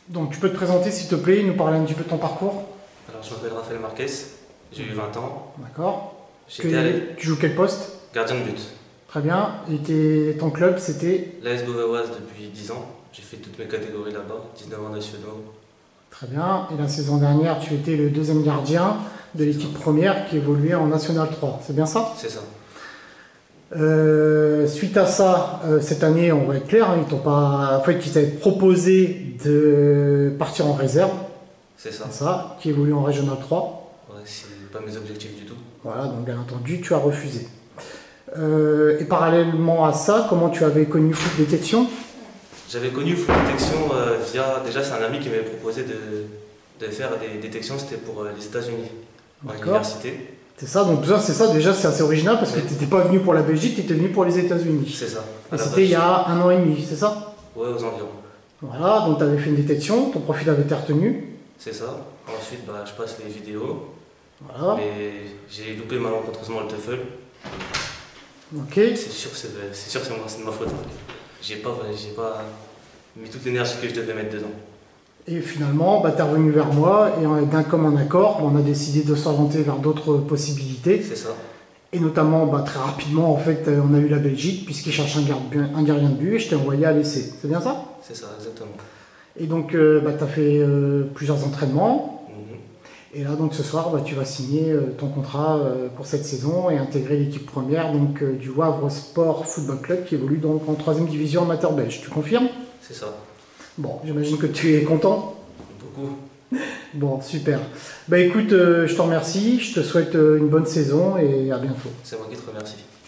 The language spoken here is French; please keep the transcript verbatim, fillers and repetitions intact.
Donc tu peux te présenter s'il te plaît, nous parler un petit peu de ton parcours. Alors je m'appelle Raphaël Marquez, j'ai eu vingt ans. D'accord. J'étais allé Tu joues quel poste? gardien de but. Très bien. Et t'es- ton club c'était? L'A S Beauvaisoise depuis dix ans. J'ai fait toutes mes catégories là-bas, dix-neuf ans nationaux. Très bien. Et la saison dernière, tu étais le deuxième gardien de l'équipe première qui évoluait en National trois. C'est bien ça? C'est ça. Euh, suite à ça, euh, cette année, on va être clair, hein, ils t'ont pas, en fait, ils t'avaient proposé de partir en réserve, C'est ça. c'est ça, qui évolue en Régional trois. Ouais, c'est pas mes objectifs du tout. Voilà, donc bien entendu, tu as refusé. Euh, et parallèlement à ça, comment tu avais connu Foot Détection? J'avais connu Foot Détection euh, via. Déjà, c'est un ami qui m'avait proposé de, de faire des détections, c'était pour euh, les États-Unis, en D'accord. université. C'est ça, donc tout ça, c'est ça, déjà, c'est assez original parce que Oui. tu n'étais pas venu pour la Belgique, tu étais venu pour les États-Unis. C'est ça. Et À la c'était il y base, a un an et demi, c'est ça? Ouais, aux environs. Voilà, donc tu avais fait une détection, ton profil avait été retenu. C'est ça. Ensuite, bah, je passe les vidéos. Voilà, Mais j'ai loupé malencontreusement le TOEFL. ok. C'est sûr, c'est c'est sûr, c'est moi, c'est de ma faute. J'ai pas, j'ai pas mis toute l'énergie que je devais mettre dedans. Et finalement, bah, tu es revenu vers moi et euh, d'un commun accord, on a décidé de s'orienter vers d'autres possibilités. C'est ça. Et notamment, bah, très rapidement, en fait, euh, on a eu la Belgique puisqu'ils cherchent un, garde- un gardien de but et je t'ai envoyé à l'essai. C'est bien ça? C'est ça, exactement. Et donc, euh, bah, tu as fait euh, plusieurs entraînements. Mhm. Et là, donc ce soir, bah, tu vas signer euh, ton contrat euh, pour cette saison et intégrer l'équipe première donc, euh, du Wavre Sport Football Club qui évolue donc en troisième division amateur belge. Tu confirmes? C'est ça. Bon, j'imagine que tu es content. Beaucoup. Bon, super. Bah écoute, euh, je te remercie, je te souhaite euh, une bonne saison et à bientôt. C'est moi qui te remercie.